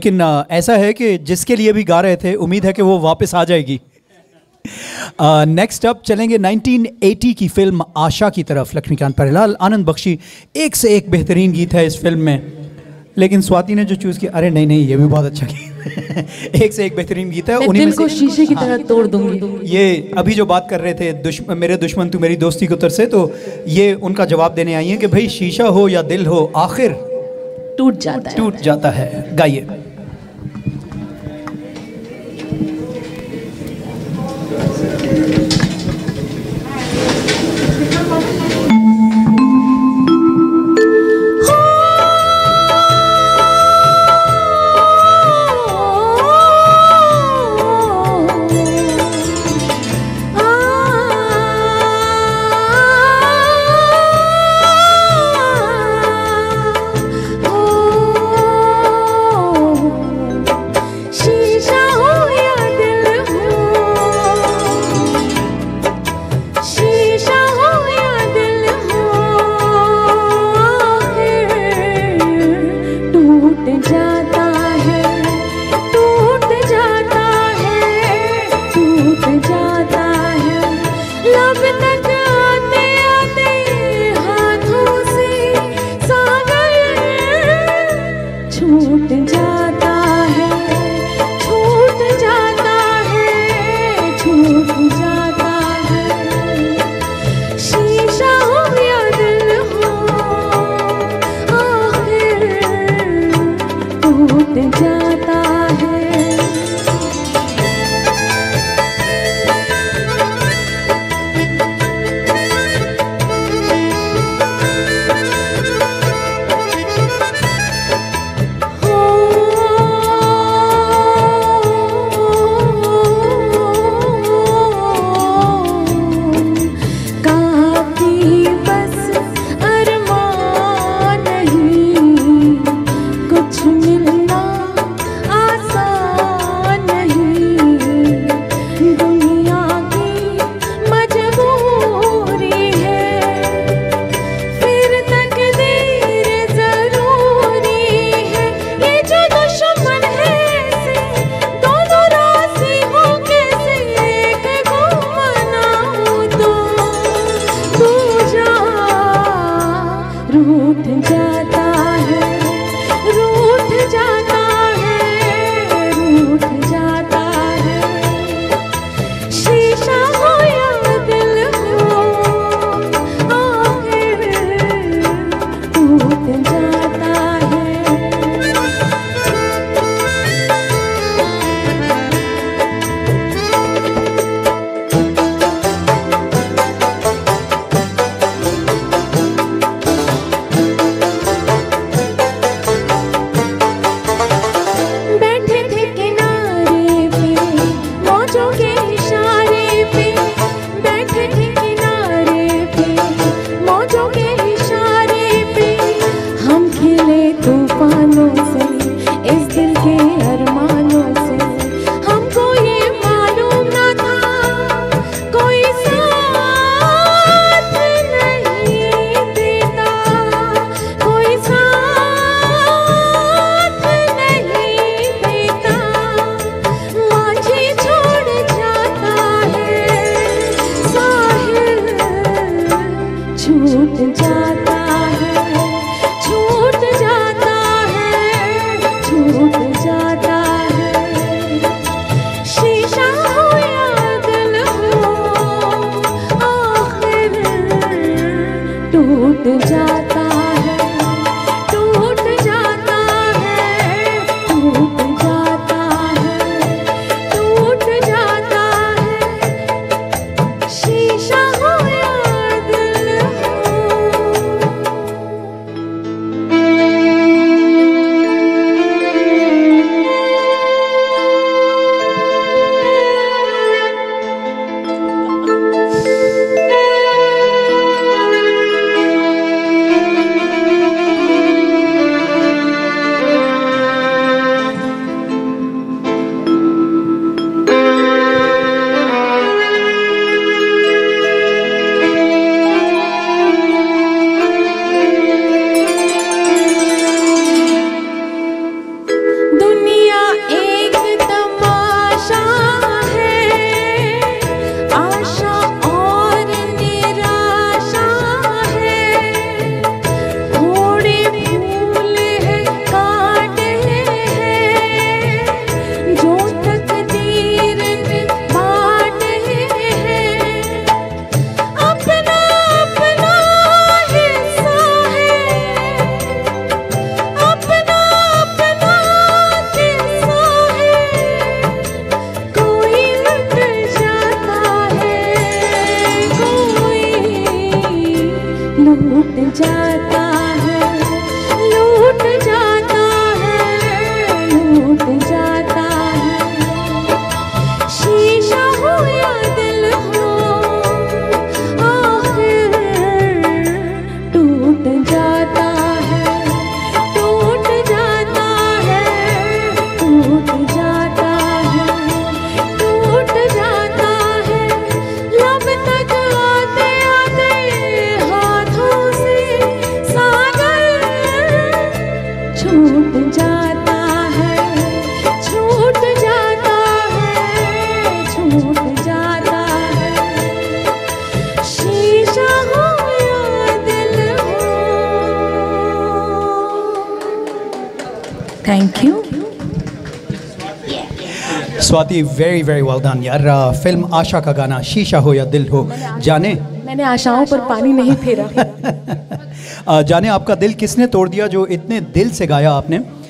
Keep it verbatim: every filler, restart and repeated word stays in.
लेकिन ऐसा है कि जिसके लिए भी गा रहे थे उम्मीद है कि वो वापस आ जाएगी। नेक्स्ट अप चलेंगे नाइनटीन एटी की फिल्म आशा की तरफ। लक्ष्मीकांत प्यारेलाल, आनंद बख्शी, एक से एक बेहतरीन गीत है इस फिल्म में, लेकिन स्वाति ने जो चूज़ किया, अरे नहीं नहीं ये भी बहुत अच्छा गीत एक से एक बेहतरीन गीत है। उन्हीं में से शीशे की तरह तोड़ दूंगी। ये अभी जो बात कर रहे थे दुश्मन, मेरे दुश्मन तू मेरी दोस्ती को तरसे, तो ये उनका जवाब देने आई है कि भाई शीशा हो या दिल हो आखिर टूट जाता है, टूट जाता है। गाइए। Thank you. Swati very very well done यार। आ, फिल्म आशा का गाना शीशा हो या दिल हो, जाने मैंने आशाओं पर पानी नहीं फेरा। आ, जाने आपका दिल किसने तोड़ दिया जो इतने दिल से गाया आपने।